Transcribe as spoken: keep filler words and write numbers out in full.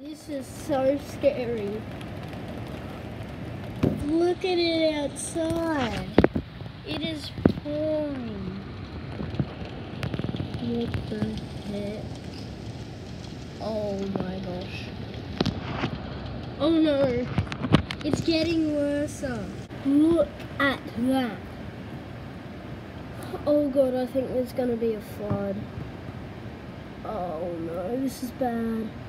This is so scary. Look at it outside. It is pouring. What the heck? Oh my gosh. Oh no. It's getting worse. Look at that. Oh god, I think there's gonna be a flood. Oh no, this is bad.